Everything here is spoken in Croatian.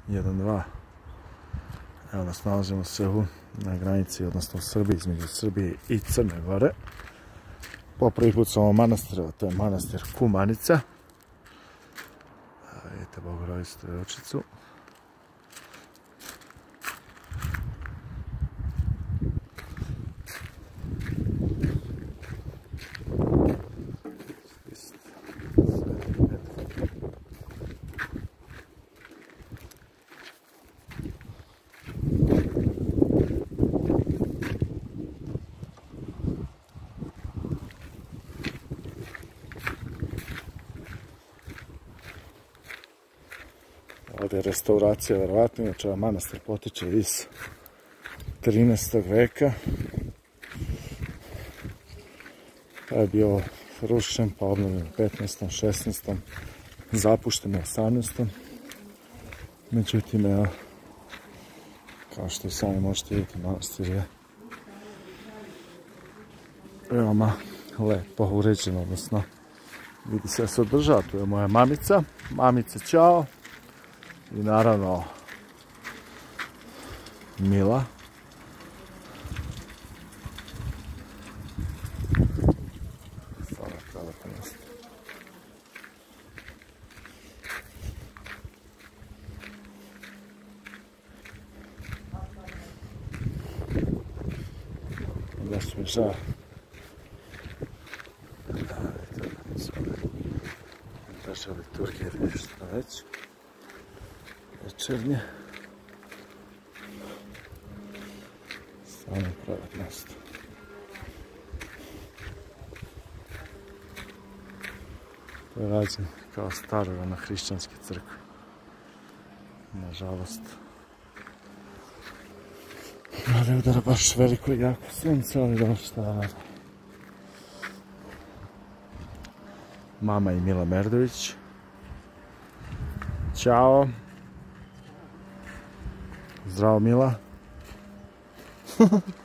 1-2. Evo nas, nalazimo se na granici, odnosno u Srbiji, između Srbije i Crne Gore. Po prvi put sam u manastiru, to je manastir Kumanica. Vidite Bogorodicu Devojčicu. Ovdje je restauracija, verovatno, inače ovaj manastir potiče iz 13. veka. Pa je bio rušen, pa obnovljen u 15. 16. zapušten u 18. Međutim, evo, kao što i sami možete vidjeti, manastir je veoma lepo uređen, odnosno vidi se da se održava. Tu je moja mamica. Mamice, čao! I naravno Mila. Da su mi žao. Daže liturgije nešto već. Večernje. Stvarno pravi mjesto. To je rađen kao starovana hrišćanske crkve. Nažalost. Ali udara baš veliko i jako sunce, ali dobro šta da radi. Mama i Mila Merdović. Ćao. Zdravo, Mila.